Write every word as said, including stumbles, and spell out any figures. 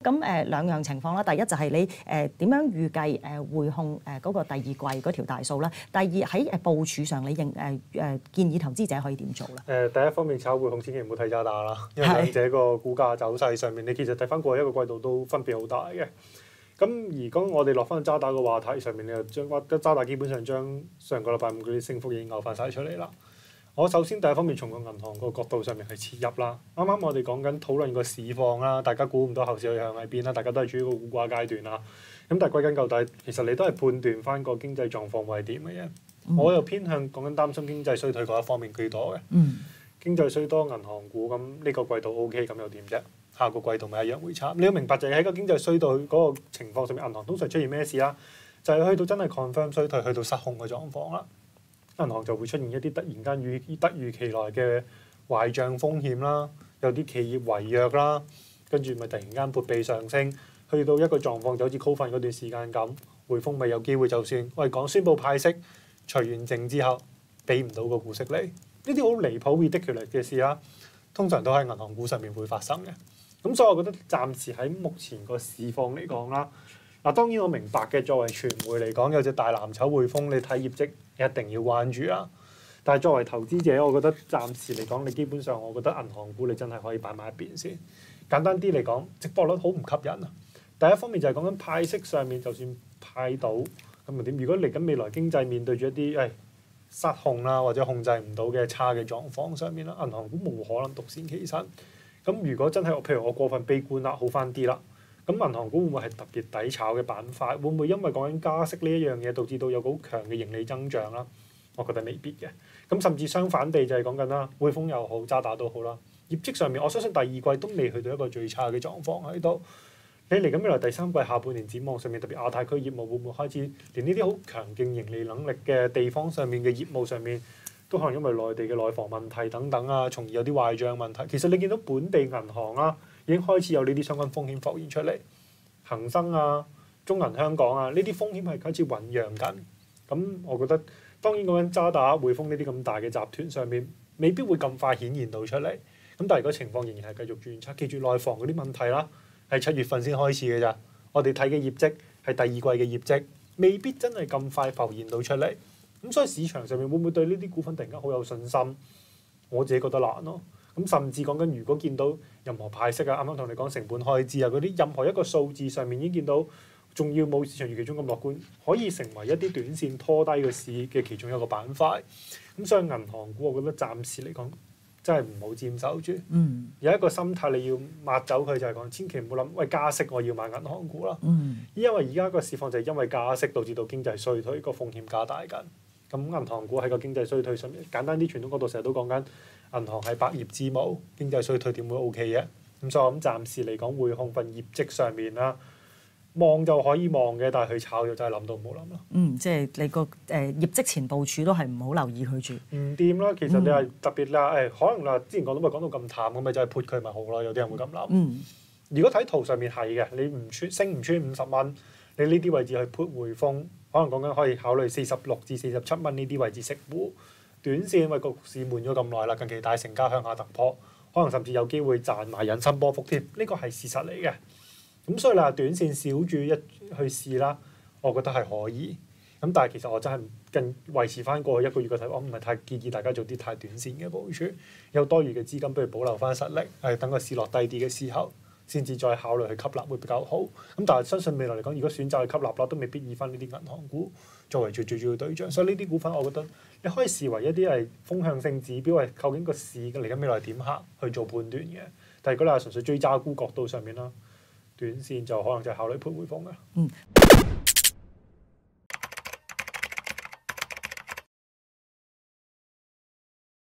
咁誒兩樣情況啦，第一就係你誒點樣預計誒匯控誒嗰個第二季嗰條大數啦。第二喺誒部署上，你認誒誒建議投資者可以點做咧？ 誒第一方面炒匯控千祈唔好睇渣打啦，因為兩者個股價走勢上面，你其實睇翻過去一個季度都分別好大嘅。咁而講我哋落翻渣打個話題上面，你就將渣打基本上將上個禮拜五嗰啲升幅已經嘔翻晒出嚟啦。我首先第一方面從個銀行個角度上面去切入啦。啱啱我哋講緊討論個市況啦，大家估唔到後市去向喺邊啦，大家都係處於個估價階段啦。咁但係歸根究底，其實你都係判斷翻個經濟狀況會係點嘅啫。嗯、我又偏向講緊擔心經濟衰退嗰一方面居多嘅。 嗯、 經濟衰多銀行股，咁呢個季度 O K，咁又點啫？下個季度咪一樣會差。你要明白就係喺個經濟衰退嗰個情況上面，銀行通常出現咩事啦？就係、是、去到真係 confirm 衰退，去到失控嘅狀況啦。銀行就會出現一啲突然間預突如其來嘅壞帳風險啦，有啲企業違約啦，跟住咪突然間撥備上升，去到一個狀況就好似 Covid 嗰段時間咁，匯豐咪有機會就算我哋講宣布派息，除完淨之後俾唔到個股息你，呢啲好離譜 ridiculous 嘅事啦，通常都喺銀行股上面會發生嘅。咁所以我覺得暫時喺目前個市況嚟講啦。嗱，當然我明白嘅，作為傳媒嚟講，有隻大藍籌匯豐，你睇業績一定要關注啦。但係作為投資者，我覺得暫時嚟講，你基本上我覺得銀行股你真係可以擺埋一邊先。簡單啲嚟講，值博率好唔吸引啊。第一方面就係講緊派息上面，就算派到咁又點？如果嚟緊未來經濟面對住一啲誒、哎、失控啦，或者控制唔到嘅差嘅狀況上面啦，銀行股冇可能獨善其身。咁如果真係譬如我過分悲觀啦，好翻啲啦。咁銀行股會唔會係特別抵炒嘅板塊？會唔會因為講緊加息呢一樣嘢導致到有好強嘅盈利增長啦？我覺得未必嘅。咁甚至相反地就係講緊啦，匯豐又好，渣打都好啦。業績上面，我相信第二季都未去到一個最差嘅狀況喺度。你嚟緊未來第三季下半年展望上面，特別亞太區業務會唔會開始連呢啲好強勁盈利能力嘅地方上面嘅業務上面，都可能因為內地嘅內房問題等等啊，從而有啲壞帳問題。其實你見到本地銀行啦，已經開始有呢啲相關風險浮現出嚟，恒生啊、中銀香港啊，呢啲風險係開始醖釀緊。咁我覺得當然講緊渣打、匯豐呢啲咁大嘅集團上面，未必會咁快顯現到出嚟。咁但係如果情況仍然係繼續轉差，記住內房嗰啲問題啦，係七月份先開始嘅咋。我哋睇嘅業績係第二季嘅業績，未必真係咁快浮現到出嚟。咁所以市場上面會唔會對呢啲股份突然間好有信心？我自己覺得難咯。咁甚至講緊，如果見到任何派息啊，啱啱同你講成本開支啊，嗰啲任何一個數字上面已經見到，仲要冇市場預期中咁樂觀，可以成為一啲短線拖低個市嘅其中一個板塊。咁所以銀行股，我覺得暫時嚟講真係唔好佔手住。 嗯、 有一個心態你要抹走佢，就係講千祈唔好諗，喂加息我要買銀行股啦。 嗯、 因為而家個市況就係因為加息導致到經濟衰退，個風險加大緊。咁銀行股喺個經濟衰退上面，簡單啲傳統角度成日都講緊。銀行係百業之母，經濟衰退點會 O K 嘅？咁所以我諗暫時嚟講，匯控份業績上面啦，望就可以望嘅，但係佢炒就真係諗都唔好諗啦。 嗯，即係你個誒、呃、業績前部署都係唔好留意佢住。 唔掂啦，其實你係特別啦，誒、哎、可能啦，之前講到咪講到咁淡咁咪就係潑佢咪好咯，有啲人會咁諗。 嗯、 如果睇圖上面係嘅，你唔穿升唔穿五十蚊，你呢啲位置去潑匯豐，可能講緊可以考慮四十六至四十七蚊呢啲位置食糊。短線因為個市悶咗咁耐啦，近期大成交向下突破，可能甚至有機會賺埋引伸波幅添，呢個係事實嚟嘅。咁所以你話短線小注一去試啦，我覺得係可以。咁但係其實我真係更維持翻過去一個月嘅睇法，我唔係太建議大家做啲太短線嘅部署，有多餘嘅資金不如保留翻實力，係等個市落低啲嘅時候，先至再考慮去吸納會比較好。咁但係相信未來嚟講，如果選擇去吸納啦，都未必以翻呢啲銀行股作為最最主要對象。所以呢啲股份，我覺得你可以視為一啲係風向性指標，係究竟個市嚟緊未來點行去做判斷嘅。但係如果你係純粹追揸股角度上面啦，短線就可能就係考慮配匯豐嘅。 嗯。